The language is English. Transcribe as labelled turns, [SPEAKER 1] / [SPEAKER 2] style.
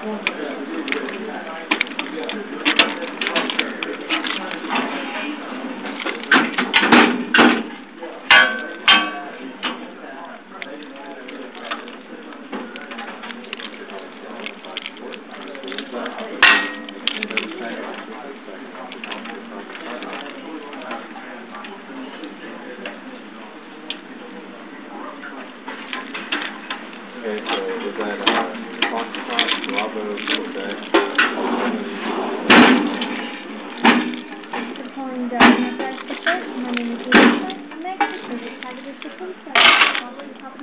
[SPEAKER 1] Okay, so was that Foxtrot, Bravo, Quebec?
[SPEAKER 2] Calling the Northwest Support. My name is Lisa. Next, the service targeted to